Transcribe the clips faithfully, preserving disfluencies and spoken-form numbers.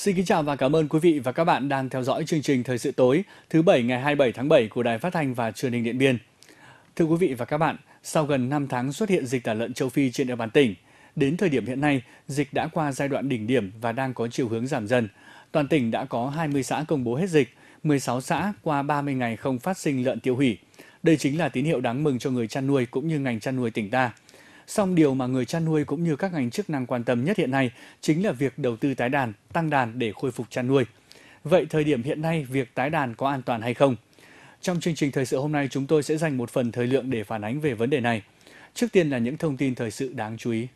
Xin kính chào và cảm ơn quý vị và các bạn đang theo dõi chương trình Thời sự tối thứ Bảy ngày hai mươi bảy tháng bảy của Đài Phát thanh và Truyền hình Điện Biên. Thưa quý vị và các bạn, sau gần năm tháng xuất hiện dịch tả lợn châu Phi trên địa bàn tỉnh, đến thời điểm hiện nay, dịch đã qua giai đoạn đỉnh điểm và đang có chiều hướng giảm dần. Toàn tỉnh đã có hai mươi xã công bố hết dịch, mười sáu xã qua ba mươi ngày không phát sinh lợn tiêu hủy. Đây chính là tín hiệu đáng mừng cho người chăn nuôi cũng như ngành chăn nuôi tỉnh ta. Song điều mà người chăn nuôi cũng như các ngành chức năng quan tâm nhất hiện nay chính là việc đầu tư tái đàn, tăng đàn để khôi phục chăn nuôi. Vậy thời điểm hiện nay việc tái đàn có an toàn hay không? Trong chương trình thời sự hôm nay chúng tôi sẽ dành một phần thời lượng để phản ánh về vấn đề này. Trước tiên là những thông tin thời sự đáng chú ý.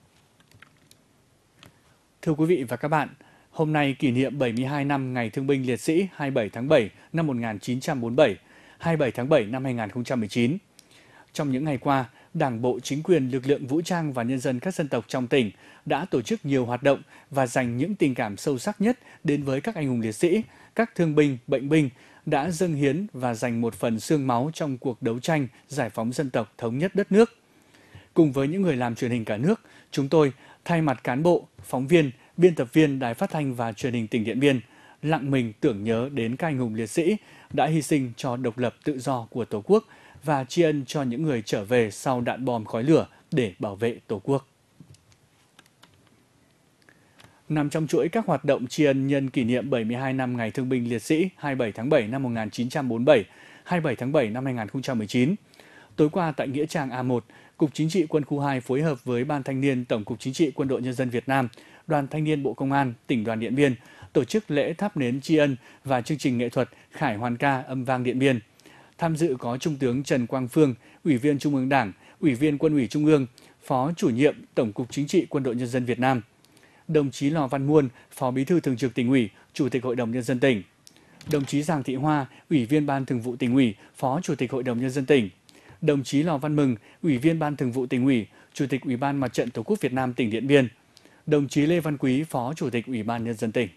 Thưa quý vị và các bạn, hôm nay kỷ niệm bảy mươi hai năm Ngày Thương binh Liệt sĩ hai mươi bảy tháng bảy năm một nghìn chín trăm bốn mươi bảy, hai mươi bảy tháng bảy năm hai nghìn không trăm mười chín. Trong những ngày qua, Đảng bộ, chính quyền, lực lượng vũ trang và nhân dân các dân tộc trong tỉnh đã tổ chức nhiều hoạt động và dành những tình cảm sâu sắc nhất đến với các anh hùng liệt sĩ, các thương binh, bệnh binh đã dâng hiến và dành một phần xương máu trong cuộc đấu tranh giải phóng dân tộc thống nhất đất nước. Cùng với những người làm truyền hình cả nước, chúng tôi thay mặt cán bộ, phóng viên, biên tập viên Đài Phát thanh và Truyền hình tỉnh Điện Biên lặng mình tưởng nhớ đến các anh hùng liệt sĩ đã hy sinh cho độc lập tự do của Tổ quốc và tri ân cho những người trở về sau đạn bom khói lửa để bảo vệ Tổ quốc. Nằm trong chuỗi các hoạt động tri ân nhân kỷ niệm bảy mươi hai năm Ngày Thương binh Liệt sĩ hai mươi bảy tháng bảy năm một nghìn chín trăm bốn mươi bảy, hai mươi bảy tháng bảy năm hai nghìn không trăm mười chín, tối qua tại Nghĩa trang A một, Cục Chính trị Quân khu hai phối hợp với Ban Thanh niên Tổng cục Chính trị Quân đội Nhân dân Việt Nam, Đoàn Thanh niên Bộ Công an, Tỉnh đoàn Điện Biên tổ chức lễ thắp nến tri ân và chương trình nghệ thuật Khải Hoàn ca âm vang Điện Biên. Tham dự có Trung tướng Trần Quang Phương, Ủy viên Trung ương Đảng, Ủy viên Quân ủy Trung ương, Phó Chủ nhiệm Tổng cục Chính trị Quân đội Nhân dân Việt Nam. Đồng chí Lò Văn Muôn, Phó Bí thư Thường trực Tỉnh ủy, Chủ tịch Hội đồng Nhân dân tỉnh. Đồng chí Giàng Thị Hoa, Ủy viên Ban Thường vụ Tỉnh ủy, Phó Chủ tịch Hội đồng Nhân dân tỉnh. Đồng chí Lò Văn Mừng, Ủy viên Ban Thường vụ Tỉnh ủy, Chủ tịch Ủy ban Mặt trận Tổ quốc Việt Nam tỉnh Điện Biên. Đồng chí Lê Văn Quý, Phó Chủ tịch Ủy ban Nhân dân tỉnh.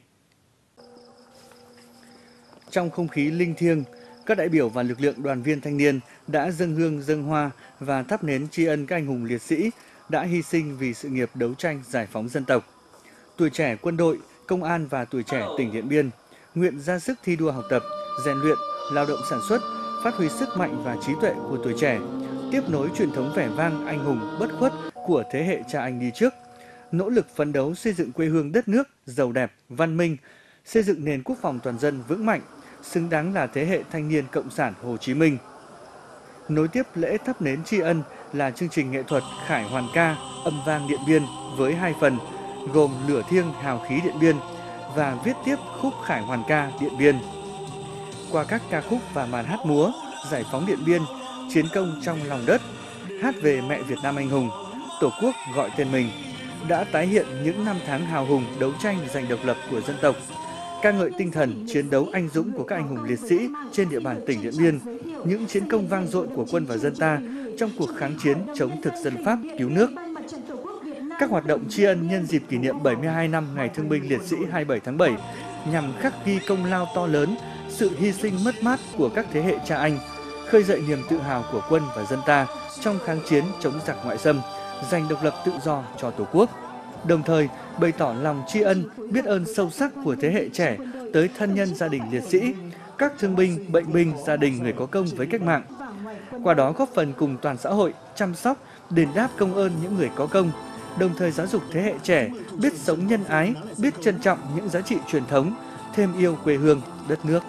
Trong không khí linh thiêng, các đại biểu và lực lượng đoàn viên thanh niên đã dâng hương dâng hoa và thắp nến tri ân các anh hùng liệt sĩ đã hy sinh vì sự nghiệp đấu tranh giải phóng dân tộc. Tuổi trẻ quân đội, công an và tuổi trẻ tỉnh Điện Biên nguyện ra sức thi đua học tập, rèn luyện, lao động sản xuất, phát huy sức mạnh và trí tuệ của tuổi trẻ, tiếp nối truyền thống vẻ vang anh hùng bất khuất của thế hệ cha anh đi trước, nỗ lực phấn đấu xây dựng quê hương đất nước giàu đẹp, văn minh, xây dựng nền quốc phòng toàn dân vững mạnh, xứng đáng là thế hệ thanh niên cộng sản Hồ Chí Minh. Nối tiếp lễ thắp nến tri ân là chương trình nghệ thuật Khải Hoàn ca âm vang Điện Biên với hai phần gồm Lửa thiêng hào khí Điện Biên và viết tiếp khúc Khải Hoàn ca Điện Biên. Qua các ca khúc và màn hát múa, giải phóng Điện Biên, chiến công trong lòng đất, hát về mẹ Việt Nam anh hùng, Tổ quốc gọi tên mình, đã tái hiện những năm tháng hào hùng đấu tranh giành độc lập của dân tộc, ca ngợi tinh thần chiến đấu anh dũng của các anh hùng liệt sĩ trên địa bàn tỉnh Điện Biên, những chiến công vang dội của quân và dân ta trong cuộc kháng chiến chống thực dân Pháp cứu nước. Các hoạt động tri ân nhân dịp kỷ niệm bảy mươi hai năm Ngày Thương binh Liệt sĩ hai mươi bảy tháng bảy nhằm khắc ghi công lao to lớn, sự hy sinh mất mát của các thế hệ cha anh, khơi dậy niềm tự hào của quân và dân ta trong kháng chiến chống giặc ngoại xâm, giành độc lập tự do cho Tổ quốc. Đồng thời bày tỏ lòng tri ân, biết ơn sâu sắc của thế hệ trẻ tới thân nhân gia đình liệt sĩ, các thương binh, bệnh binh, gia đình người có công với cách mạng. Qua đó góp phần cùng toàn xã hội chăm sóc, đền đáp công ơn những người có công, đồng thời giáo dục thế hệ trẻ biết sống nhân ái, biết trân trọng những giá trị truyền thống, thêm yêu quê hương, đất nước.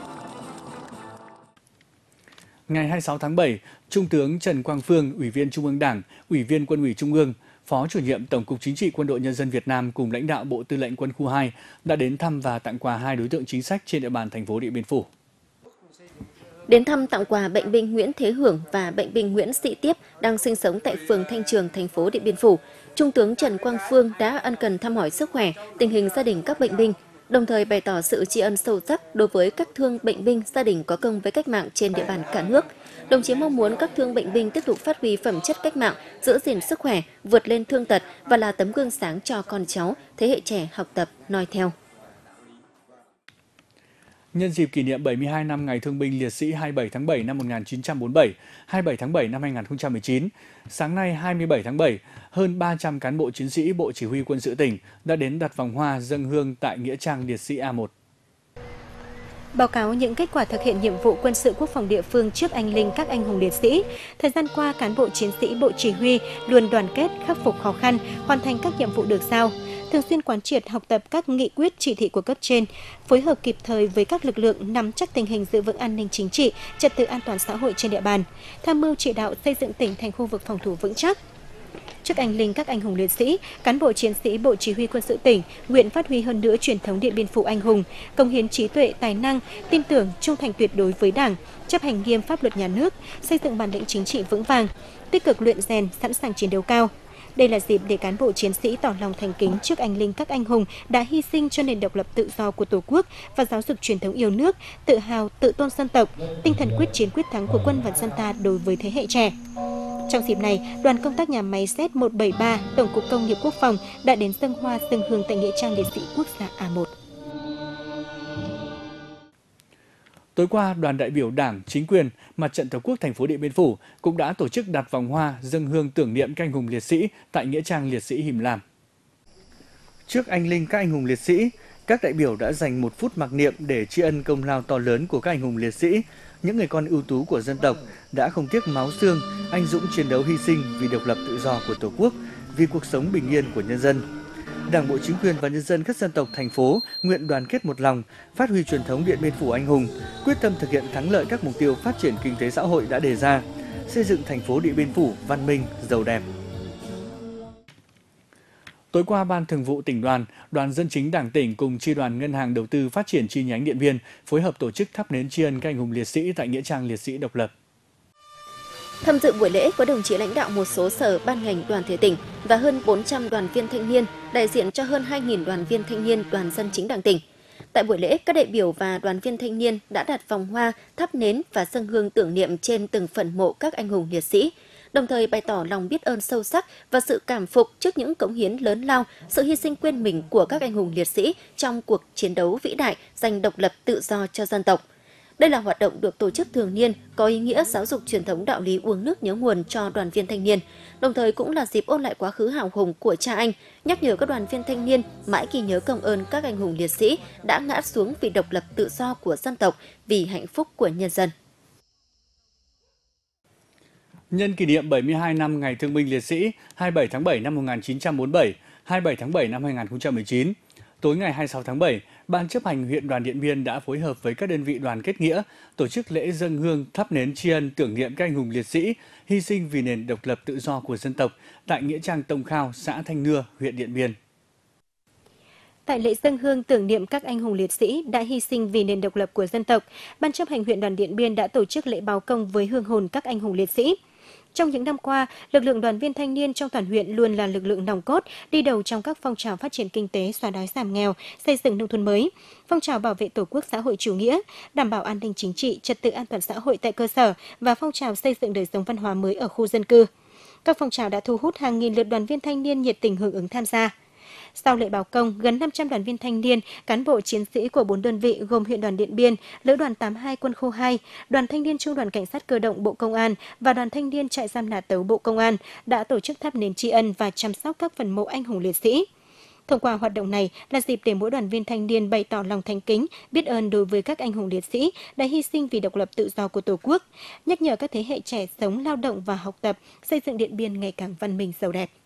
Ngày hai mươi sáu tháng bảy, Trung tướng Trần Quang Phương, Ủy viên Trung ương Đảng, Ủy viên Quân ủy Trung ương, Phó Chủ nhiệm Tổng cục Chính trị Quân đội Nhân dân Việt Nam cùng lãnh đạo Bộ Tư lệnh Quân khu hai đã đến thăm và tặng quà hai đối tượng chính sách trên địa bàn thành phố Điện Biên Phủ. Đến thăm tặng quà bệnh binh Nguyễn Thế Hưởng và bệnh binh Nguyễn Sĩ Tiếp đang sinh sống tại phường Thanh Trường, thành phố Điện Biên Phủ, Trung tướng Trần Quang Phương đã ân cần thăm hỏi sức khỏe, tình hình gia đình các bệnh binh, đồng thời bày tỏ sự tri ân sâu sắc đối với các thương bệnh binh, gia đình có công với cách mạng trên địa bàn cả nước. Đồng chí mong muốn các thương bệnh binh tiếp tục phát huy phẩm chất cách mạng, giữ gìn sức khỏe, vượt lên thương tật và là tấm gương sáng cho con cháu, thế hệ trẻ học tập, noi theo. Nhân dịp kỷ niệm bảy mươi hai năm Ngày Thương binh Liệt sĩ hai mươi bảy tháng bảy năm một nghìn chín trăm bốn mươi bảy, hai mươi bảy tháng bảy năm hai nghìn không trăm mười chín, sáng nay hai mươi bảy tháng bảy, hơn ba trăm cán bộ chiến sĩ Bộ Chỉ huy Quân sự tỉnh đã đến đặt vòng hoa dâng hương tại Nghĩa trang Liệt sĩ A một. Báo cáo những kết quả thực hiện nhiệm vụ quân sự quốc phòng địa phương trước anh linh các anh hùng liệt sĩ. Thời gian qua, cán bộ chiến sĩ Bộ Chỉ huy luôn đoàn kết, khắc phục khó khăn, hoàn thành các nhiệm vụ được giao, thường xuyên quán triệt học tập các nghị quyết chỉ thị của cấp trên, phối hợp kịp thời với các lực lượng nắm chắc tình hình giữ vững an ninh chính trị, trật tự an toàn xã hội trên địa bàn, tham mưu chỉ đạo xây dựng tỉnh thành khu vực phòng thủ vững chắc. Trước anh linh các anh hùng liệt sĩ, cán bộ chiến sĩ Bộ Chỉ huy Quân sự tỉnh nguyện phát huy hơn nữa truyền thống Điện Biên Phủ anh hùng, cống hiến trí tuệ, tài năng, tin tưởng, trung thành tuyệt đối với Đảng, chấp hành nghiêm pháp luật nhà nước, xây dựng bản lĩnh chính trị vững vàng, tích cực luyện rèn, sẵn sàng chiến đấu cao. Đây là dịp để cán bộ chiến sĩ tỏ lòng thành kính trước anh linh các anh hùng đã hy sinh cho nền độc lập tự do của Tổ quốc và giáo dục truyền thống yêu nước, tự hào, tự tôn dân tộc, tinh thần quyết chiến quyết thắng của quân và dân ta đối với thế hệ trẻ. Trong dịp này, đoàn công tác nhà máy Z một bảy ba Tổng cục Công nghiệp Quốc phòng đã đến dâng hoa dâng hương tại Nghĩa trang Liệt sĩ Quốc gia A một. Tối qua, đoàn đại biểu Đảng, Chính quyền, Mặt trận Tổ quốc thành phố Điện Biên Phủ cũng đã tổ chức đặt vòng hoa dâng hương tưởng niệm các anh hùng liệt sĩ tại Nghĩa trang Liệt sĩ Hìm Lam. Trước anh linh các anh hùng liệt sĩ, các đại biểu đã dành một phút mặc niệm để tri ân công lao to lớn của các anh hùng liệt sĩ, những người con ưu tú của dân tộc đã không tiếc máu xương, anh dũng chiến đấu hy sinh vì độc lập tự do của Tổ quốc, vì cuộc sống bình yên của nhân dân. Đảng bộ, chính quyền và nhân dân các dân tộc thành phố nguyện đoàn kết một lòng, phát huy truyền thống Điện Biên Phủ anh hùng, quyết tâm thực hiện thắng lợi các mục tiêu phát triển kinh tế xã hội đã đề ra, xây dựng thành phố Điện Biên Phủ văn minh, giàu đẹp. Tối qua, Ban Thường vụ Tỉnh đoàn, Đoàn Dân chính Đảng tỉnh cùng Chi đoàn Ngân hàng Đầu tư Phát triển chi nhánh Điện Biên phối hợp tổ chức thắp nến tri ân các anh hùng liệt sĩ tại Nghĩa trang Liệt sĩ độc lập. Tham dự buổi lễ có đồng chí lãnh đạo một số sở ban ngành đoàn thể tỉnh và hơn bốn trăm đoàn viên thanh niên, đại diện cho hơn hai nghìn đoàn viên thanh niên Đoàn Dân chính Đảng tỉnh. Tại buổi lễ, các đại biểu và đoàn viên thanh niên đã đặt vòng hoa, thắp nến và dâng hương tưởng niệm trên từng phần mộ các anh hùng liệt sĩ, đồng thời bày tỏ lòng biết ơn sâu sắc và sự cảm phục trước những cống hiến lớn lao, sự hy sinh quên mình của các anh hùng liệt sĩ trong cuộc chiến đấu vĩ đại giành độc lập tự do cho dân tộc. Đây là hoạt động được tổ chức thường niên, có ý nghĩa giáo dục truyền thống đạo lý uống nước nhớ nguồn cho đoàn viên thanh niên, đồng thời cũng là dịp ôn lại quá khứ hào hùng của cha anh, nhắc nhở các đoàn viên thanh niên mãi ghi nhớ công ơn các anh hùng liệt sĩ đã ngã xuống vì độc lập tự do của dân tộc, vì hạnh phúc của nhân dân. Nhân kỷ niệm bảy mươi hai năm Ngày Thương binh Liệt sĩ hai mươi bảy tháng bảy năm một nghìn chín trăm bốn mươi bảy, hai mươi bảy tháng bảy năm hai nghìn không trăm mười chín, tối ngày hai mươi sáu tháng bảy, Ban chấp hành huyện đoàn Điện Biên đã phối hợp với các đơn vị đoàn kết nghĩa tổ chức lễ dâng hương thắp nến tri ân tưởng niệm các anh hùng liệt sĩ hy sinh vì nền độc lập tự do của dân tộc tại Nghĩa trang Tông Khao, xã Thanh Nưa, huyện Điện Biên. Tại lễ dâng hương tưởng niệm các anh hùng liệt sĩ đã hy sinh vì nền độc lập của dân tộc, Ban chấp hành huyện đoàn Điện Biên đã tổ chức lễ báo công với hương hồn các anh hùng liệt sĩ. Trong những năm qua, lực lượng đoàn viên thanh niên trong toàn huyện luôn là lực lượng nòng cốt, đi đầu trong các phong trào phát triển kinh tế, xóa đói giảm nghèo, xây dựng nông thôn mới, phong trào bảo vệ Tổ quốc xã hội chủ nghĩa, đảm bảo an ninh chính trị, trật tự an toàn xã hội tại cơ sở và phong trào xây dựng đời sống văn hóa mới ở khu dân cư. Các phong trào đã thu hút hàng nghìn lượt đoàn viên thanh niên nhiệt tình hưởng ứng tham gia. Sau lễ báo công, gần năm trăm đoàn viên thanh niên, cán bộ chiến sĩ của bốn đơn vị gồm huyện đoàn Điện Biên, Lữ đoàn tám mươi hai Quân khu hai, Đoàn Thanh niên Trung đoàn Cảnh sát Cơ động Bộ Công an và Đoàn Thanh niên Trại giam Nà Tấu Bộ Công an đã tổ chức thắp nến tri ân và chăm sóc các phần mộ anh hùng liệt sĩ. Thông qua hoạt động này là dịp để mỗi đoàn viên thanh niên bày tỏ lòng thành kính, biết ơn đối với các anh hùng liệt sĩ đã hy sinh vì độc lập tự do của Tổ quốc, nhắc nhở các thế hệ trẻ sống, lao động và học tập, xây dựng Điện Biên ngày càng văn minh giàu đẹp.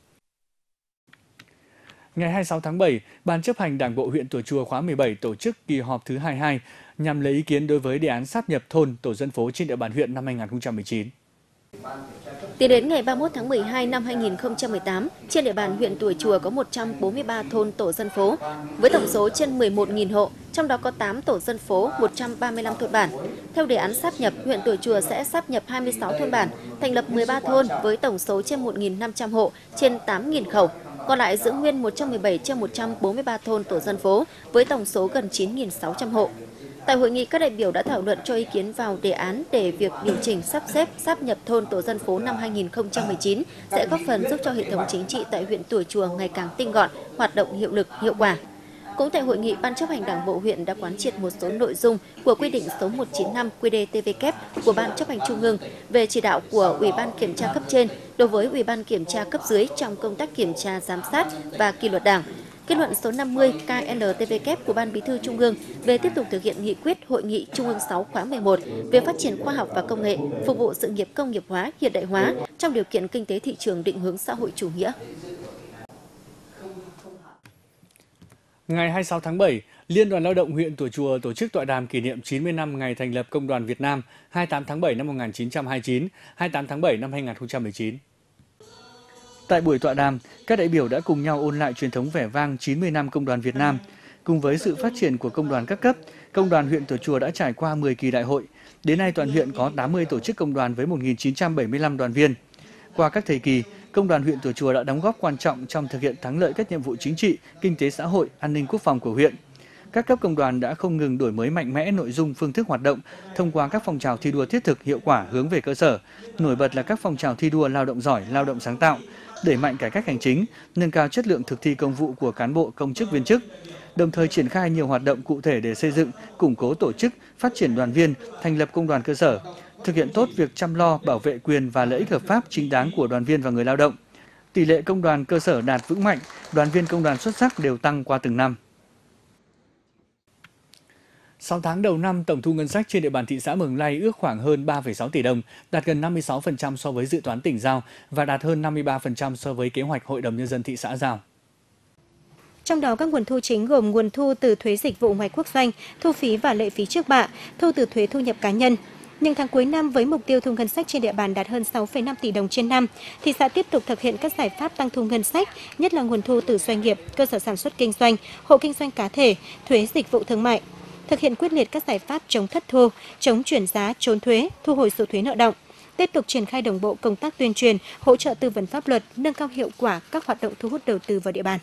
Ngày hai mươi sáu tháng bảy, Ban chấp hành Đảng bộ huyện Tùa Chùa khóa mười bảy tổ chức kỳ họp thứ hai mươi hai nhằm lấy ý kiến đối với đề án sáp nhập thôn, tổ dân phố trên địa bàn huyện năm hai nghìn không trăm mười chín. Tính đến ngày ba mươi mốt tháng mười hai năm hai nghìn không trăm mười tám, trên địa bàn huyện Tùa Chùa có một trăm bốn mươi ba thôn tổ dân phố, với tổng số trên mười một nghìn hộ, trong đó có tám tổ dân phố, một trăm ba mươi lăm thôn bản. Theo đề án sáp nhập, huyện Tùa Chùa sẽ sáp nhập hai mươi sáu thôn bản, thành lập mười ba thôn với tổng số trên một nghìn năm trăm hộ, trên tám nghìn khẩu. Còn lại giữ nguyên một trăm mười bảy trên một trăm bốn mươi ba thôn tổ dân phố với tổng số gần chín nghìn sáu trăm hộ. Tại hội nghị, các đại biểu đã thảo luận cho ý kiến vào đề án để việc điều chỉnh sắp xếp sáp nhập thôn tổ dân phố năm hai nghìn không trăm mười chín sẽ góp phần giúp cho hệ thống chính trị tại huyện Tùa Chùa ngày càng tinh gọn, hoạt động hiệu lực, hiệu quả. Cũng tại hội nghị, Ban chấp hành Đảng bộ huyện đã quán triệt một số nội dung của quy định số một trăm chín mươi lăm quy đê tê vê kép của Ban chấp hành Trung ương về chỉ đạo của Ủy ban kiểm tra cấp trên đối với Ủy ban kiểm tra cấp dưới trong công tác kiểm tra giám sát và kỷ luật Đảng. Kết luận số năm mươi K N T V kép của Ban Bí thư Trung ương về tiếp tục thực hiện nghị quyết Hội nghị Trung ương sáu khóa mười một về phát triển khoa học và công nghệ, phục vụ sự nghiệp công nghiệp hóa, hiện đại hóa trong điều kiện kinh tế thị trường định hướng xã hội chủ nghĩa. Ngày hai mươi sáu tháng bảy, Liên đoàn Lao động huyện Tùa Chùa tổ chức tọa đàm kỷ niệm chín mươi năm ngày thành lập Công đoàn Việt Nam hai mươi tám tháng bảy năm một nghìn chín trăm hai mươi chín, hai mươi tám tháng bảy năm hai nghìn không trăm mười chín. Tại buổi tọa đàm, các đại biểu đã cùng nhau ôn lại truyền thống vẻ vang chín mươi năm Công đoàn Việt Nam. Cùng với sự phát triển của công đoàn các cấp, Công đoàn huyện Tùa Chùa đã trải qua mười kỳ đại hội. Đến nay toàn huyện có tám mươi tổ chức công đoàn với một nghìn chín trăm bảy mươi lăm đoàn viên. Qua các thời kỳ, Công đoàn huyện Tùa Chùa đã đóng góp quan trọng trong thực hiện thắng lợi các nhiệm vụ chính trị, kinh tế xã hội, an ninh quốc phòng của huyện. Các cấp công đoàn đã không ngừng đổi mới mạnh mẽ nội dung, phương thức hoạt động thông qua các phong trào thi đua thiết thực, hiệu quả hướng về cơ sở. Nổi bật là các phong trào thi đua lao động giỏi, lao động sáng tạo, đẩy mạnh cải cách hành chính, nâng cao chất lượng thực thi công vụ của cán bộ, công chức, viên chức. Đồng thời triển khai nhiều hoạt động cụ thể để xây dựng, củng cố tổ chức, phát triển đoàn viên, thành lập công đoàn cơ sở, thực hiện tốt việc chăm lo, bảo vệ quyền và lợi ích hợp pháp chính đáng của đoàn viên và người lao động. Tỷ lệ công đoàn cơ sở đạt vững mạnh, đoàn viên công đoàn xuất sắc đều tăng qua từng năm. sáu tháng đầu năm, tổng thu ngân sách trên địa bàn thị xã Mường Lây ước khoảng hơn ba phẩy sáu tỷ đồng, đạt gần năm mươi sáu phần trăm so với dự toán tỉnh giao và đạt hơn năm mươi ba phần trăm so với kế hoạch Hội đồng Nhân dân thị xã giao. Trong đó, các nguồn thu chính gồm nguồn thu từ thuế dịch vụ ngoài quốc doanh, thu phí và lệ phí trước bạ, thu từ thuế thu nhập cá nhân. Nhưng tháng cuối năm với mục tiêu thu ngân sách trên địa bàn đạt hơn sáu phẩy năm tỷ đồng trên năm, thị xã tiếp tục thực hiện các giải pháp tăng thu ngân sách, nhất là nguồn thu từ doanh nghiệp, cơ sở sản xuất kinh doanh, hộ kinh doanh cá thể, thuế dịch vụ thương mại. Thực hiện quyết liệt các giải pháp chống thất thu, chống chuyển giá, trốn thuế, thu hồi số thuế nợ động. Tiếp tục triển khai đồng bộ công tác tuyên truyền, hỗ trợ tư vấn pháp luật, nâng cao hiệu quả các hoạt động thu hút đầu tư vào địa bàn.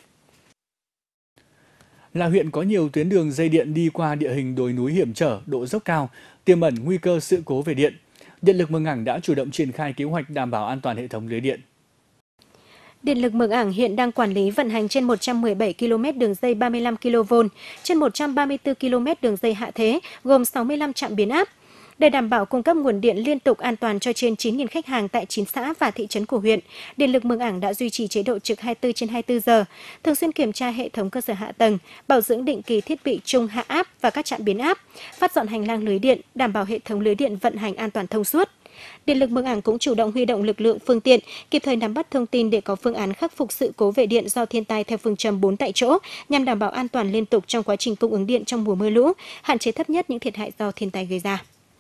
Là huyện có nhiều tuyến đường dây điện đi qua địa hình đồi núi hiểm trở, độ dốc cao, tiềm ẩn nguy cơ sự cố về điện. Điện lực Mường Ảng đã chủ động triển khai kế hoạch đảm bảo an toàn hệ thống lưới điện. Điện lực Mường Ảng hiện đang quản lý vận hành trên một trăm mười bảy ki lô mét đường dây ba mươi lăm ki lô vôn, trên một trăm ba mươi tư ki lô mét đường dây hạ thế, gồm sáu mươi lăm trạm biến áp. Để đảm bảo cung cấp nguồn điện liên tục an toàn cho trên chín nghìn khách hàng tại chín xã và thị trấn của huyện, Điện lực Mường Ảng đã duy trì chế độ trực hai mươi tư trên hai mươi tư giờ, thường xuyên kiểm tra hệ thống cơ sở hạ tầng, bảo dưỡng định kỳ thiết bị trung hạ áp và các trạm biến áp, phát dọn hành lang lưới điện, đảm bảo hệ thống lưới điện vận hành an toàn thông suốt. Điện lực Mường Ảng cũng chủ động huy động lực lượng, phương tiện, kịp thời nắm bắt thông tin để có phương án khắc phục sự cố về điện do thiên tai theo phương châm bốn tại chỗ, nhằm đảm bảo an toàn liên tục trong quá trình cung ứng điện trong mùa mưa lũ, hạn chế thấp nhất những thiệt hại do thiên tai gây ra.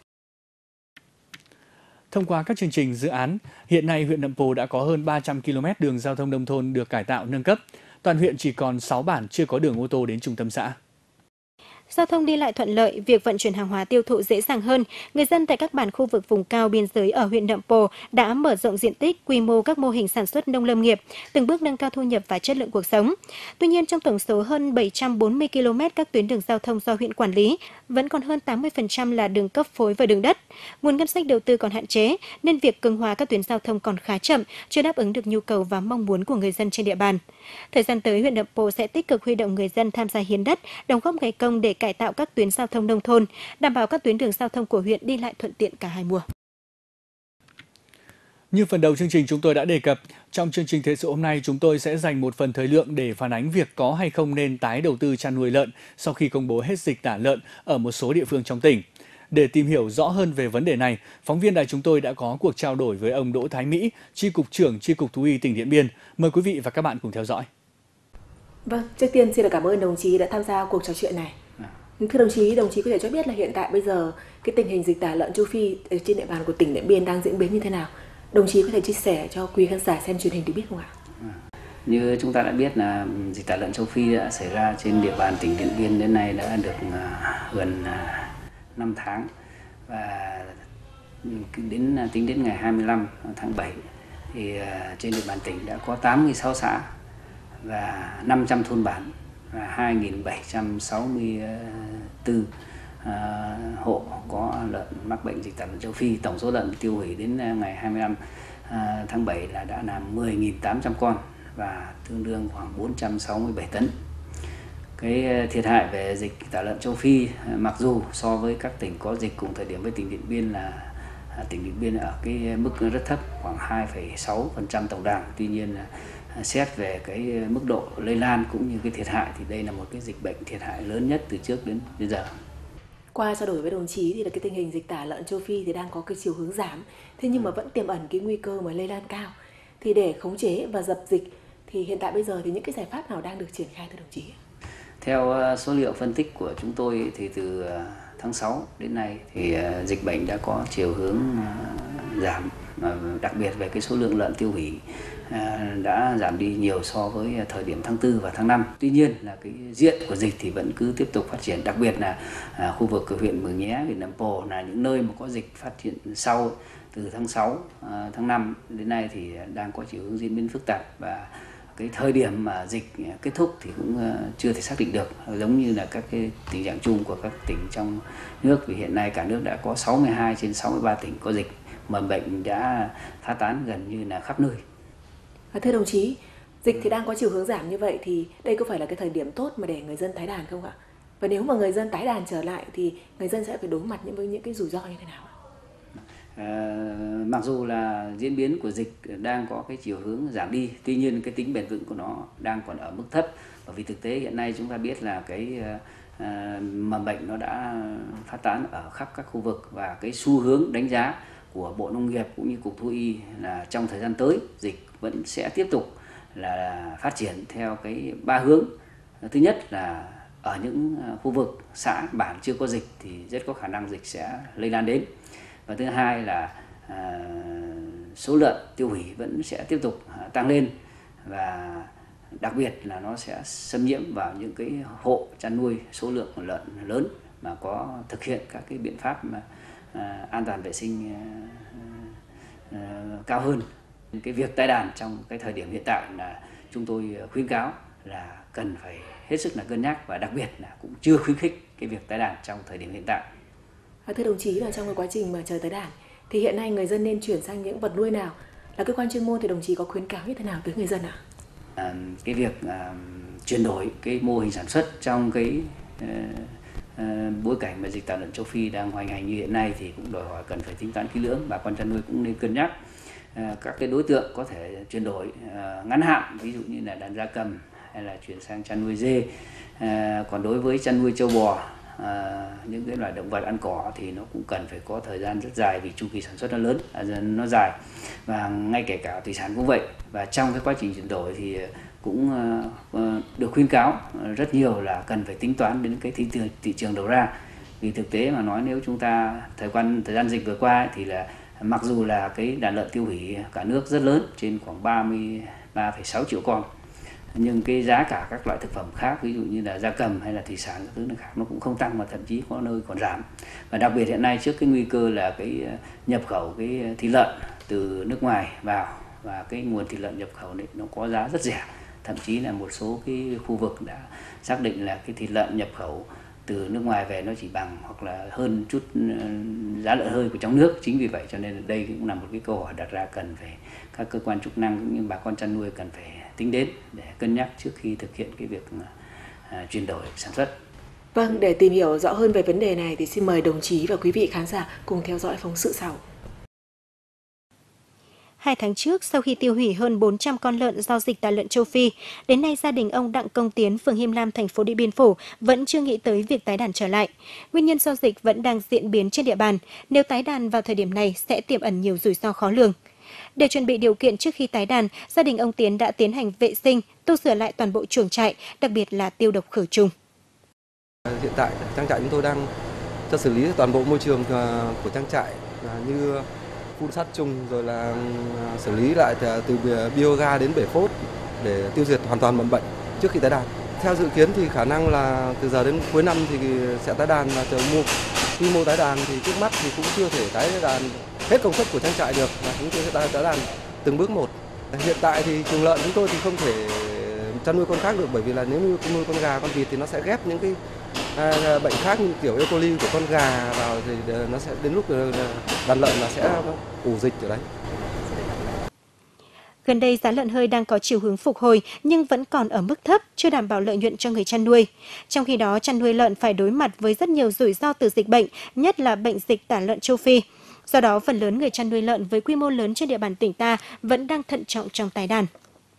Thông qua các chương trình dự án, hiện nay huyện Nậm Pồ đã có hơn ba trăm ki lô mét đường giao thông nông thôn được cải tạo nâng cấp. Toàn huyện chỉ còn sáu bản chưa có đường ô tô đến trung tâm xã. Giao thông đi lại thuận lợi, việc vận chuyển hàng hóa tiêu thụ dễ dàng hơn. Người dân tại các bản khu vực vùng cao biên giới ở huyện Nậm Pồ đã mở rộng diện tích, quy mô các mô hình sản xuất nông lâm nghiệp, từng bước nâng cao thu nhập và chất lượng cuộc sống. Tuy nhiên, trong tổng số hơn bảy trăm bốn mươi ki lô mét các tuyến đường giao thông do huyện quản lý, vẫn còn hơn tám mươi phần trăm là đường cấp phối và đường đất. Nguồn ngân sách đầu tư còn hạn chế, nên việc cường hóa các tuyến giao thông còn khá chậm, chưa đáp ứng được nhu cầu và mong muốn của người dân trên địa bàn. Thời gian tới, huyện Nậm Pồ sẽ tích cực huy động người dân tham gia hiến đất, đóng góp ngày công để cải tạo các tuyến giao thông nông thôn, đảm bảo các tuyến đường giao thông của huyện đi lại thuận tiện cả hai mùa. Như phần đầu chương trình chúng tôi đã đề cập, trong chương trình thời sự hôm nay chúng tôi sẽ dành một phần thời lượng để phản ánh việc có hay không nên tái đầu tư chăn nuôi lợn sau khi công bố hết dịch tả lợn ở một số địa phương trong tỉnh. Để tìm hiểu rõ hơn về vấn đề này, phóng viên đài chúng tôi đã có cuộc trao đổi với ông Đỗ Thái Mỹ, Chi cục trưởng Chi cục Thú y tỉnh Điện Biên. Mời quý vị và các bạn cùng theo dõi. Vâng, trước tiên xin được cảm ơn đồng chí đã tham gia cuộc trò chuyện này. Thưa đồng chí, đồng chí có thể cho biết là hiện tại bây giờ cái tình hình dịch tả lợn châu Phi trên địa bàn của tỉnh Điện Biên đang diễn biến như thế nào? Đồng chí có thể chia sẻ cho quý khán giả xem truyền hình được biết không ạ? Như chúng ta đã biết là dịch tả lợn châu Phi đã xảy ra trên địa bàn tỉnh Điện Biên đến nay đã được gần năm tháng, và đến tính đến ngày hai mươi lăm tháng bảy thì trên địa bàn tỉnh đã có tám mươi sáu xã và năm trăm thôn bản và hai nghìn bảy trăm sáu mươi tư uh, hộ có lợn mắc bệnh dịch tả lợn châu Phi. Tổng số lợn tiêu hủy đến ngày hai mươi lăm uh, tháng bảy là đã là mười nghìn tám trăm con và tương đương khoảng bốn trăm sáu mươi bảy tấn. Cái thiệt hại về dịch tả lợn châu Phi mặc dù so với các tỉnh có dịch cùng thời điểm với tỉnh Điện Biên là tỉnh Điện Biên ở cái mức rất thấp, khoảng hai phẩy sáu phần trăm tổng đàn. Tuy nhiên là xét về cái mức độ lây lan cũng như cái thiệt hại thì đây là một cái dịch bệnh thiệt hại lớn nhất từ trước đến bây giờ. Qua trao đổi với đồng chí thì là cái tình hình dịch tả lợn châu Phi thì đang có cái chiều hướng giảm, thế nhưng mà vẫn tiềm ẩn cái nguy cơ mà lây lan cao. Thì để khống chế và dập dịch thì hiện tại bây giờ thì những cái giải pháp nào đang được triển khai thưa đồng chí? Theo số liệu phân tích của chúng tôi thì từ tháng sáu đến nay thì dịch bệnh đã có chiều hướng giảm, đặc biệt về cái số lượng lợn tiêu hủy đã giảm đi nhiều so với thời điểm tháng tư và tháng năm. Tuy nhiên là cái diện của dịch thì vẫn cứ tiếp tục phát triển, đặc biệt là khu vực huyện Mường Nhé, huyện Nậm Pồ là những nơi mà có dịch phát triển sau từ tháng sáu, tháng năm đến nay thì đang có chiều hướng diễn biến phức tạp, và cái thời điểm mà dịch kết thúc thì cũng chưa thể xác định được, giống như là các cái tình trạng chung của các tỉnh trong nước. Vì hiện nay cả nước đã có sáu mươi hai trên sáu mươi ba tỉnh có dịch, mà bệnh đã phát tán gần như là khắp nơi. Thưa đồng chí, dịch thì đang có chiều hướng giảm như vậy thì đây có phải là cái thời điểm tốt mà để người dân tái đàn không ạ? Và nếu mà người dân tái đàn trở lại thì người dân sẽ phải đối mặt với những cái rủi ro như thế nào ạ? À, mặc dù là diễn biến của dịch đang có cái chiều hướng giảm đi, tuy nhiên cái tính bền vững của nó đang còn ở mức thấp, bởi vì thực tế hiện nay chúng ta biết là cái à, mầm bệnh nó đã phát tán ở khắp các khu vực, và cái xu hướng đánh giá của Bộ Nông nghiệp cũng như Cục Thú y là trong thời gian tới dịch vẫn sẽ tiếp tục là phát triển theo cái ba hướng. Thứ nhất là ở những khu vực xã bản chưa có dịch thì rất có khả năng dịch sẽ lây lan đến. Và thứ hai là à, số lợn tiêu hủy vẫn sẽ tiếp tục à, tăng lên, và đặc biệt là nó sẽ xâm nhiễm vào những cái hộ chăn nuôi số lượng lợn lớn mà có thực hiện các cái biện pháp mà, à, an toàn vệ sinh à, à, cao hơn. Cái việc tái đàn trong cái thời điểm hiện tại là chúng tôi khuyến cáo là cần phải hết sức là cân nhắc, và đặc biệt là cũng chưa khuyến khích cái việc tái đàn trong thời điểm hiện tại. Thưa đồng chí, là trong cái quá trình mà chờ tái đàn thì hiện nay người dân nên chuyển sang những vật nuôi nào? Là cơ quan chuyên môn thì đồng chí có khuyến cáo như thế nào tới người dân ạ? À, cái việc à, chuyển đổi cái mô hình sản xuất trong cái à, à, bối cảnh mà dịch tả lợn châu Phi đang hoành hành như hiện nay thì cũng đòi hỏi cần phải tính toán kỹ lưỡng. Bà con chăn nuôi cũng nên cân nhắc à, các cái đối tượng có thể chuyển đổi à, ngắn hạn, ví dụ như là đàn gia cầm hay là chuyển sang chăn nuôi dê. À, còn đối với chăn nuôi trâu bò, À, những cái loài động vật ăn cỏ thì nó cũng cần phải có thời gian rất dài, vì chu kỳ sản xuất nó lớn, à, nó dài, và ngay kể cả thủy sản cũng vậy. Và trong cái quá trình chuyển đổi thì cũng uh, được khuyến cáo rất nhiều là cần phải tính toán đến cái thị trường, thị trường đầu ra. Vì thực tế mà nói, nếu chúng ta thời quan thời gian dịch vừa qua ấy, thì là mặc dù là cái đàn lợn tiêu hủy cả nước rất lớn, trên khoảng ba mươi ba phẩy sáu triệu con, nhưng cái giá cả các loại thực phẩm khác, ví dụ như là gia cầm hay là thủy sản các thứ khác, nó cũng không tăng mà thậm chí có nơi còn giảm. Và đặc biệt hiện nay trước cái nguy cơ là cái nhập khẩu cái thịt lợn từ nước ngoài vào, và cái nguồn thịt lợn nhập khẩu này nó có giá rất rẻ, thậm chí là một số cái khu vực đã xác định là cái thịt lợn nhập khẩu từ nước ngoài về nó chỉ bằng hoặc là hơn chút giá lợn hơi của trong nước. Chính vì vậy cho nên đây cũng là một cái câu hỏi đặt ra, cần phải các cơ quan chức năng cũng như bà con chăn nuôi cần phải tính đến để cân nhắc trước khi thực hiện cái việc à, chuyển đổi sản xuất. Vâng, để tìm hiểu rõ hơn về vấn đề này thì xin mời đồng chí và quý vị khán giả cùng theo dõi phóng sự sau. Hai tháng trước, sau khi tiêu hủy hơn bốn trăm con lợn do dịch tả lợn châu Phi, đến nay gia đình ông Đặng Công Tiến, phường Him Lam, thành phố Điện Biên Phủ vẫn chưa nghĩ tới việc tái đàn trở lại. Nguyên nhân do dịch vẫn đang diễn biến trên địa bàn. Nếu tái đàn vào thời điểm này sẽ tiềm ẩn nhiều rủi ro khó lường. Để chuẩn bị điều kiện trước khi tái đàn, gia đình ông Tiến đã tiến hành vệ sinh, tu sửa lại toàn bộ chuồng trại, đặc biệt là tiêu độc khử trùng. Hiện tại trang trại chúng tôi đang cho xử lý toàn bộ môi trường của trang trại, như phun sát trùng, rồi là xử lý lại từ bioga đến bể phốt để tiêu diệt hoàn toàn mầm bệnh trước khi tái đàn. Theo dự kiến thì khả năng là từ giờ đến cuối năm thì sẽ tái đàn, và chờ mua quy mô tái đàn thì trước mắt thì cũng chưa thể tái đàn hết công suất của trang trại được, và chúng tôi sẽ tái đàn từng bước một. Hiện tại thì chuồng lợn chúng tôi thì không thể chăn nuôi con khác được, bởi vì là nếu như nuôi con gà, con vịt thì nó sẽ ghép những cái à, bệnh khác như kiểu E. coli của con gà vào, thì nó sẽ đến lúc đàn lợn là sẽ ủ dịch ở đấy. Gần đây giá lợn hơi đang có chiều hướng phục hồi nhưng vẫn còn ở mức thấp, chưa đảm bảo lợi nhuận cho người chăn nuôi. Trong khi đó, chăn nuôi lợn phải đối mặt với rất nhiều rủi ro từ dịch bệnh, nhất là bệnh dịch tả lợn châu Phi. Do đó, phần lớn người chăn nuôi lợn với quy mô lớn trên địa bàn tỉnh ta vẫn đang thận trọng trong tái đàn.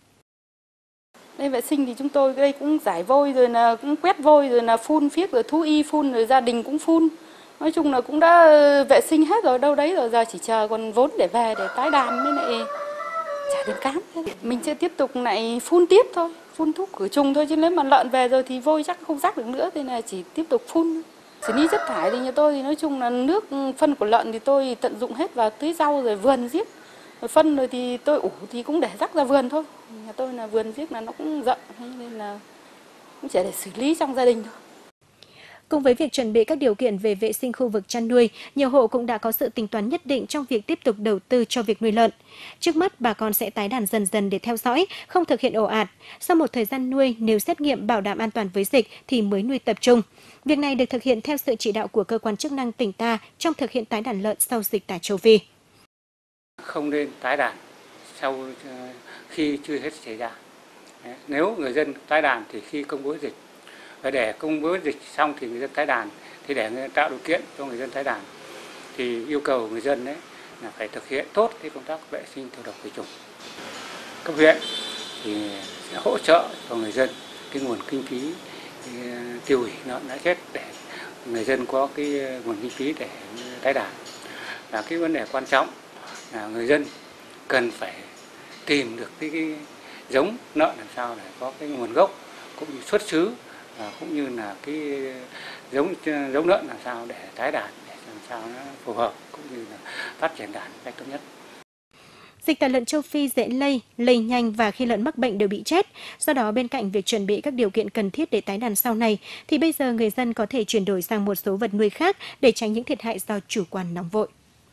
Đây vệ sinh thì chúng tôi đây cũng giải vôi rồi là cũng quét vôi rồi là phun phiếc rồi thú y phun rồi gia đình cũng phun. Nói chung là cũng đã vệ sinh hết rồi đâu đấy rồi, giờ chỉ chờ còn vốn để về để tái đàn với lại trả tiền cám. Mình sẽ tiếp tục lại phun tiếp thôi, phun thuốc khử trùng thôi, chứ nếu mà lợn về rồi thì vôi chắc không rác được nữa, thế là chỉ tiếp tục phun. Xử lý chất thải thì nhà tôi thì nói chung là nước phân của lợn thì tôi tận dụng hết vào tưới rau rồi vườn giết. Rồi phân rồi thì tôi ủ thì cũng để rắc ra vườn thôi. Nhà tôi là vườn giết là nó cũng rộng nên là cũng chỉ để xử lý trong gia đình thôi. Cùng với việc chuẩn bị các điều kiện về vệ sinh khu vực chăn nuôi, nhiều hộ cũng đã có sự tính toán nhất định trong việc tiếp tục đầu tư cho việc nuôi lợn. Trước mắt, bà con sẽ tái đàn dần dần để theo dõi, không thực hiện ồ ạt. Sau một thời gian nuôi, nếu xét nghiệm bảo đảm an toàn với dịch thì mới nuôi tập trung. Việc này được thực hiện theo sự chỉ đạo của cơ quan chức năng tỉnh ta trong thực hiện tái đàn lợn sau dịch tả châu Phi. Không nên tái đàn sau khi chưa hết xảy ra. Nếu người dân tái đàn thì khi công bố dịch. Và để công bố dịch xong thì người dân tái đàn, thì để tạo điều kiện cho người dân tái đàn thì yêu cầu người dân đấy là phải thực hiện tốt cái công tác vệ sinh tiêu độc khử trùng. Cấp huyện thì sẽ hỗ trợ cho người dân cái nguồn kinh phí tiêu hủy lợn đã chết để người dân có cái nguồn kinh phí để tái đàn. Là cái vấn đề quan trọng là người dân cần phải tìm được cái, cái giống lợn làm sao để có cái nguồn gốc cũng như xuất xứ, À, cũng như là cái giống giống lợn làm sao để tái đàn để làm sao nó phù hợp cũng như là phát triển đàn một cách tốt nhất. Dịch tả lợn châu Phi dễ lây, lây nhanh và khi lợn mắc bệnh đều bị chết. Do đó, bên cạnh việc chuẩn bị các điều kiện cần thiết để tái đàn sau này, thì bây giờ người dân có thể chuyển đổi sang một số vật nuôi khác để tránh những thiệt hại do chủ quan nóng vội.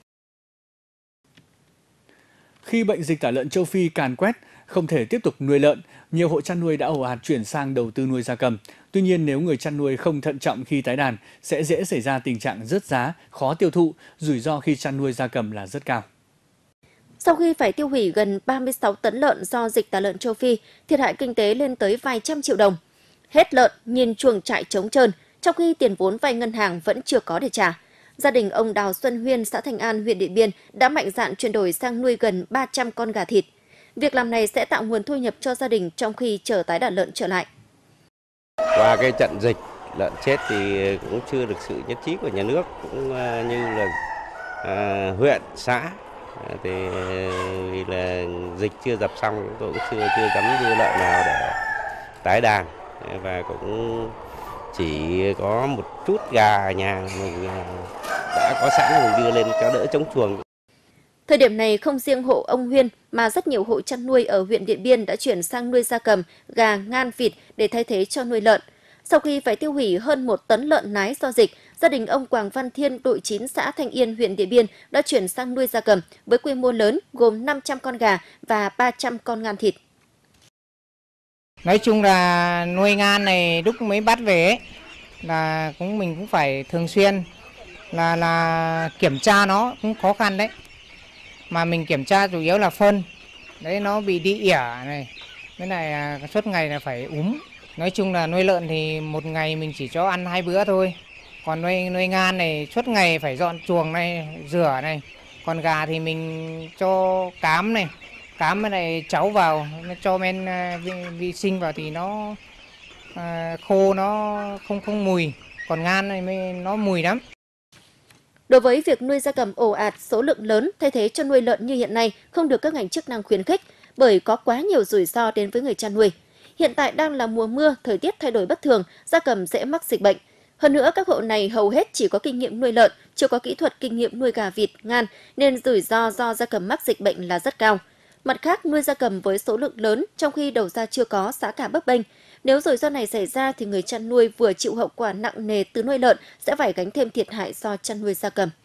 Khi bệnh dịch tả lợn châu Phi càn quét, không thể tiếp tục nuôi lợn, nhiều hộ chăn nuôi đã ồ ạt chuyển sang đầu tư nuôi gia cầm. Tuy nhiên, nếu người chăn nuôi không thận trọng khi tái đàn, sẽ dễ xảy ra tình trạng rớt giá, khó tiêu thụ, rủi ro khi chăn nuôi gia cầm là rất cao. Sau khi phải tiêu hủy gần ba mươi sáu tấn lợn do dịch tả lợn châu Phi, thiệt hại kinh tế lên tới vài trăm triệu đồng. Hết lợn, nhìn chuồng trại trống trơn, trong khi tiền vốn vay ngân hàng vẫn chưa có để trả. Gia đình ông Đào Xuân Huyên, xã Thành An, huyện Điện Biên đã mạnh dạn chuyển đổi sang nuôi gần ba trăm con gà thịt. Việc làm này sẽ tạo nguồn thu nhập cho gia đình trong khi chờ tái đàn lợn trở lại. Qua cái trận dịch lợn chết thì cũng chưa được sự nhất trí của nhà nước, cũng như là à, huyện, xã thì vì là dịch chưa dập xong, chúng tôi cũng chưa chưa dám đưa lợn nào để tái đàn, và cũng chỉ có một chút gà ở nhà mình đã có sẵn mình đưa lên cho đỡ chống chuồng. Thời điểm này không riêng hộ ông Huyên mà rất nhiều hộ chăn nuôi ở huyện Điện Biên đã chuyển sang nuôi gia cầm, gà, ngan, vịt để thay thế cho nuôi lợn. Sau khi phải tiêu hủy hơn một tấn lợn nái do dịch, gia đình ông Quảng Văn Thiên, đội chín xã Thanh Yên, huyện Điện Biên đã chuyển sang nuôi gia cầm với quy mô lớn gồm năm trăm con gà và ba trăm con ngan thịt. Nói chung là nuôi ngan này lúc mới bắt về ấy, là cũng mình cũng phải thường xuyên là là kiểm tra, nó cũng khó khăn đấy. Mà mình kiểm tra chủ yếu là phân, đấy nó bị đi ỉa này, cái này suốt ngày là phải úm. Nói chung là nuôi lợn thì một ngày mình chỉ cho ăn hai bữa thôi. Còn nuôi nuôi ngan này suốt ngày phải dọn chuồng này, rửa này. Còn gà thì mình cho cám này, cám cái này cháu vào, nó cho men vi, vi sinh vào thì nó à, khô, nó không không mùi. Còn ngan này mới nó mùi lắm. Đối với việc nuôi gia cầm ồ ạt số lượng lớn thay thế cho nuôi lợn như hiện nay không được các ngành chức năng khuyến khích bởi có quá nhiều rủi ro đến với người chăn nuôi. Hiện tại đang là mùa mưa, thời tiết thay đổi bất thường, gia cầm dễ mắc dịch bệnh. Hơn nữa, các hộ này hầu hết chỉ có kinh nghiệm nuôi lợn, chưa có kỹ thuật kinh nghiệm nuôi gà, vịt, ngan, nên rủi ro do gia cầm mắc dịch bệnh là rất cao. Mặt khác, nuôi gia cầm với số lượng lớn trong khi đầu ra chưa có, giá cả bấp bênh. Nếu rủi ro này xảy ra thì người chăn nuôi vừa chịu hậu quả nặng nề từ nuôi lợn sẽ phải gánh thêm thiệt hại do chăn nuôi gia cầm.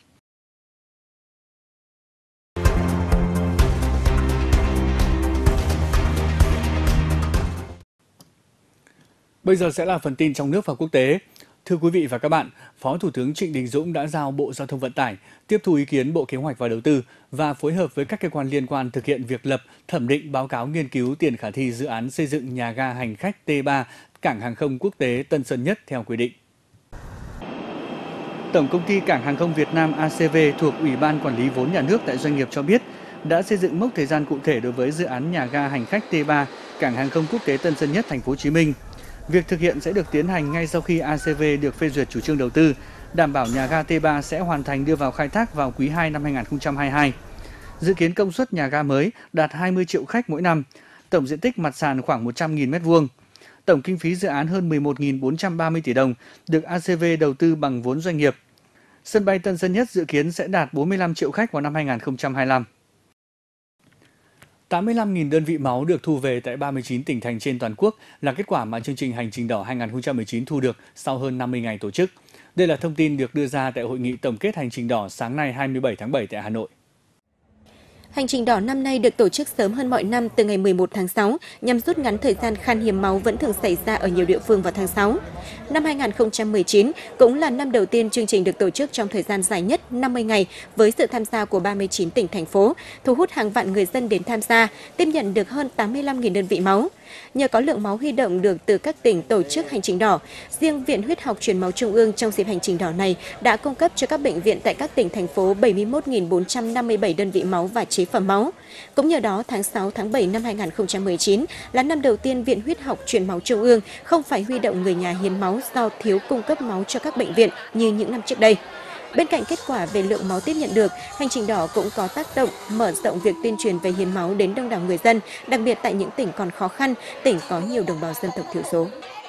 Bây giờ sẽ là phần tin trong nước và quốc tế. Thưa quý vị và các bạn, Phó Thủ tướng Trịnh Đình Dũng đã giao Bộ Giao thông Vận tải tiếp thu ý kiến Bộ Kế hoạch và Đầu tư và phối hợp với các cơ quan liên quan thực hiện việc lập, thẩm định báo cáo nghiên cứu tiền khả thi dự án xây dựng nhà ga hành khách T ba Cảng hàng không quốc tế Tân Sơn Nhất theo quy định. Tổng công ty Cảng hàng không Việt Nam A C V thuộc Ủy ban Quản lý vốn nhà nước tại doanh nghiệp cho biết đã xây dựng mốc thời gian cụ thể đối với dự án nhà ga hành khách T ba Cảng hàng không quốc tế Tân Sơn Nhất Thành phố Hồ Chí Minh. Việc thực hiện sẽ được tiến hành ngay sau khi A C V được phê duyệt chủ trương đầu tư, đảm bảo nhà ga T ba sẽ hoàn thành đưa vào khai thác vào quý hai năm hai nghìn không trăm hai mươi hai. Dự kiến công suất nhà ga mới đạt hai mươi triệu khách mỗi năm, tổng diện tích mặt sàn khoảng một trăm nghìn mét vuông. Tổng kinh phí dự án hơn mười một nghìn bốn trăm ba mươi tỷ đồng, được A C V đầu tư bằng vốn doanh nghiệp. Sân bay Tân Sơn Nhất dự kiến sẽ đạt bốn mươi lăm triệu khách vào năm hai nghìn không trăm hai mươi lăm. tám mươi lăm nghìn đơn vị máu được thu về tại ba mươi chín tỉnh thành trên toàn quốc là kết quả mà chương trình Hành trình đỏ hai nghìn không trăm mười chín thu được sau hơn năm mươi ngày tổ chức. Đây là thông tin được đưa ra tại hội nghị tổng kết Hành trình đỏ sáng nay hai mươi bảy tháng bảy tại Hà Nội. Hành trình đỏ năm nay được tổ chức sớm hơn mọi năm từ ngày mười một tháng sáu nhằm rút ngắn thời gian khan hiếm máu vẫn thường xảy ra ở nhiều địa phương vào tháng sáu. Năm hai nghìn không trăm mười chín cũng là năm đầu tiên chương trình được tổ chức trong thời gian dài nhất năm mươi ngày với sự tham gia của ba mươi chín tỉnh thành phố, thu hút hàng vạn người dân đến tham gia, tiếp nhận được hơn tám mươi lăm nghìn đơn vị máu. Nhờ có lượng máu huy động được từ các tỉnh tổ chức hành trình đỏ, riêng Viện Huyết học Truyền máu Trung ương trong dịp hành trình đỏ này đã cung cấp cho các bệnh viện tại các tỉnh thành phố bảy mươi mốt nghìn bốn trăm năm mươi bảy đơn vị máu và chế phẩm máu. Cũng nhờ đó, tháng sáu, tháng bảy năm hai nghìn không trăm mười chín là năm đầu tiên Viện Huyết học Truyền máu Trung ương không phải huy động người nhà hiến máu do thiếu cung cấp máu cho các bệnh viện như những năm trước đây. Bên cạnh kết quả về lượng máu tiếp nhận được, hành trình đỏ cũng có tác động mở rộng việc tuyên truyền về hiến máu đến đông đảo người dân, đặc biệt tại những tỉnh còn khó khăn, tỉnh có nhiều đồng bào dân tộc thiểu số.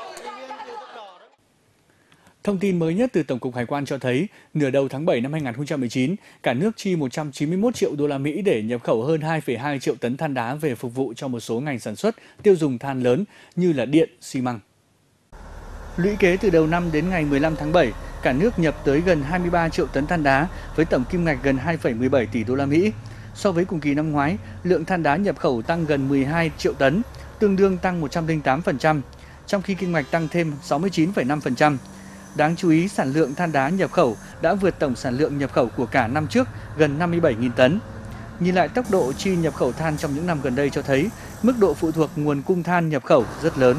Thông tin mới nhất từ Tổng cục Hải quan cho thấy, nửa đầu tháng bảy năm hai nghìn không trăm mười chín, cả nước chi một trăm chín mươi mốt triệu đô la Mỹ để nhập khẩu hơn hai phẩy hai triệu tấn than đá về phục vụ cho một số ngành sản xuất tiêu dùng than lớn như là điện, xi măng. Lũy kế từ đầu năm đến ngày mười lăm tháng bảy, cả nước nhập tới gần hai mươi ba triệu tấn than đá với tổng kim ngạch gần hai phẩy mười bảy tỷ đô la Mỹ. So với cùng kỳ năm ngoái, lượng than đá nhập khẩu tăng gần mười hai triệu tấn, tương đương tăng một trăm lẻ tám phần trăm, trong khi kim ngạch tăng thêm sáu mươi chín phẩy năm phần trăm. Đáng chú ý, sản lượng than đá nhập khẩu đã vượt tổng sản lượng nhập khẩu của cả năm trước gần năm mươi bảy nghìn tấn. Nhìn lại tốc độ chi nhập khẩu than trong những năm gần đây cho thấy mức độ phụ thuộc nguồn cung than nhập khẩu rất lớn.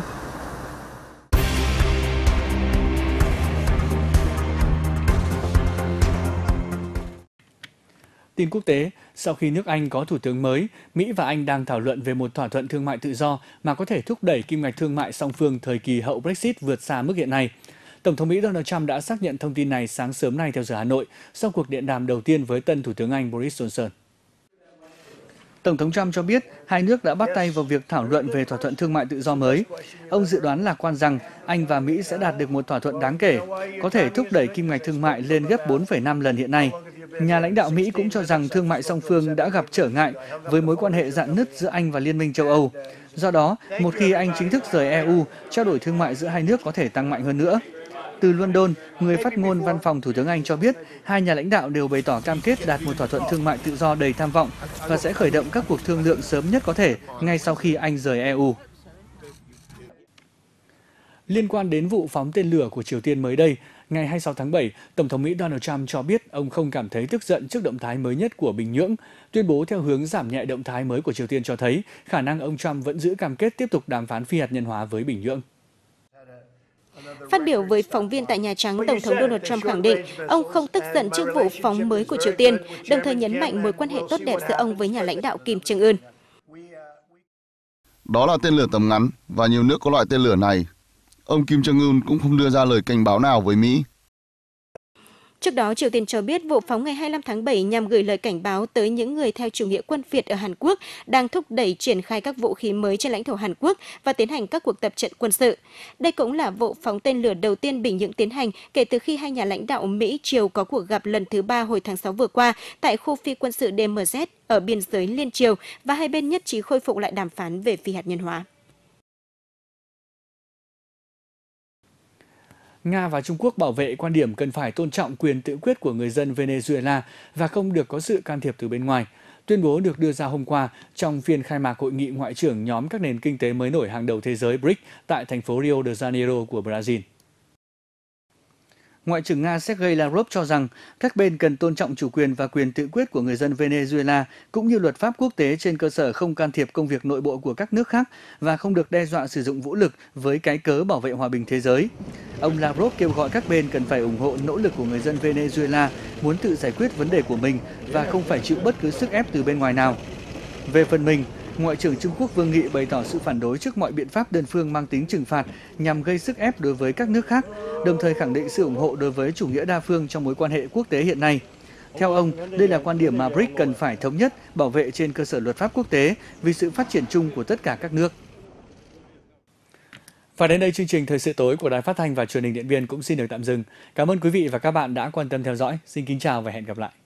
Tin quốc tế, sau khi nước Anh có thủ tướng mới, Mỹ và Anh đang thảo luận về một thỏa thuận thương mại tự do mà có thể thúc đẩy kim ngạch thương mại song phương thời kỳ hậu Brexit vượt xa mức hiện nay. Tổng thống Mỹ Donald Trump đã xác nhận thông tin này sáng sớm nay theo giờ Hà Nội, sau cuộc điện đàm đầu tiên với tân Thủ tướng Anh Boris Johnson. Tổng thống Trump cho biết hai nước đã bắt tay vào việc thảo luận về thỏa thuận thương mại tự do mới. Ông dự đoán lạc quan rằng Anh và Mỹ sẽ đạt được một thỏa thuận đáng kể, có thể thúc đẩy kim ngạch thương mại lên gấp bốn phẩy năm lần hiện nay. Nhà lãnh đạo Mỹ cũng cho rằng thương mại song phương đã gặp trở ngại với mối quan hệ rạn nứt giữa Anh và Liên minh châu Âu. Do đó, một khi Anh chính thức rời E U, trao đổi thương mại giữa hai nước có thể tăng mạnh hơn nữa. Từ London, người phát ngôn văn phòng Thủ tướng Anh cho biết hai nhà lãnh đạo đều bày tỏ cam kết đạt một thỏa thuận thương mại tự do đầy tham vọng và sẽ khởi động các cuộc thương lượng sớm nhất có thể ngay sau khi Anh rời E U. Liên quan đến vụ phóng tên lửa của Triều Tiên mới đây, ngày hai mươi sáu tháng bảy, Tổng thống Mỹ Donald Trump cho biết ông không cảm thấy tức giận trước động thái mới nhất của Bình Nhưỡng. Tuyên bố theo hướng giảm nhẹ động thái mới của Triều Tiên cho thấy khả năng ông Trump vẫn giữ cam kết tiếp tục đàm phán phi hạt nhân hóa với Bình Nhưỡng. Phát biểu với phóng viên tại Nhà Trắng, Tổng thống Donald Trump khẳng định ông không tức giận trước vụ phóng mới của Triều Tiên, đồng thời nhấn mạnh mối quan hệ tốt đẹp giữa ông với nhà lãnh đạo Kim Jong Un. Đó là tên lửa tầm ngắn và nhiều nước có loại tên lửa này. Ông Kim Jong Un cũng không đưa ra lời cảnh báo nào với Mỹ. Trước đó, Triều Tiên cho biết vụ phóng ngày hai mươi lăm tháng bảy nhằm gửi lời cảnh báo tới những người theo chủ nghĩa quân Việt ở Hàn Quốc đang thúc đẩy triển khai các vũ khí mới trên lãnh thổ Hàn Quốc và tiến hành các cuộc tập trận quân sự. Đây cũng là vụ phóng tên lửa đầu tiên Bình Nhưỡng tiến hành kể từ khi hai nhà lãnh đạo Mỹ-Triều có cuộc gặp lần thứ ba hồi tháng sáu vừa qua tại khu phi quân sự đê em dét ở biên giới liên Triều và hai bên nhất trí khôi phục lại đàm phán về phi hạt nhân hóa. Nga và Trung Quốc bảo vệ quan điểm cần phải tôn trọng quyền tự quyết của người dân Venezuela và không được có sự can thiệp từ bên ngoài. Tuyên bố được đưa ra hôm qua trong phiên khai mạc hội nghị ngoại trưởng nhóm các nền kinh tế mới nổi hàng đầu thế giới B R I C S tại thành phố Rio de Janeiro của Brazil. Ngoại trưởng Nga Sergei Lavrov cho rằng các bên cần tôn trọng chủ quyền và quyền tự quyết của người dân Venezuela cũng như luật pháp quốc tế trên cơ sở không can thiệp công việc nội bộ của các nước khác và không được đe dọa sử dụng vũ lực với cái cớ bảo vệ hòa bình thế giới. Ông Lavrov kêu gọi các bên cần phải ủng hộ nỗ lực của người dân Venezuela muốn tự giải quyết vấn đề của mình và không phải chịu bất cứ sức ép từ bên ngoài nào. Về phần mình, Ngoại trưởng Trung Quốc Vương Nghị bày tỏ sự phản đối trước mọi biện pháp đơn phương mang tính trừng phạt nhằm gây sức ép đối với các nước khác, đồng thời khẳng định sự ủng hộ đối với chủ nghĩa đa phương trong mối quan hệ quốc tế hiện nay. Theo ông, đây là quan điểm mà bê rê i xê cần phải thống nhất, bảo vệ trên cơ sở luật pháp quốc tế vì sự phát triển chung của tất cả các nước. Và đến đây chương trình Thời sự tối của Đài Phát thanh và Truyền hình Điện Biên cũng xin được tạm dừng. Cảm ơn quý vị và các bạn đã quan tâm theo dõi. Xin kính chào và hẹn gặp lại.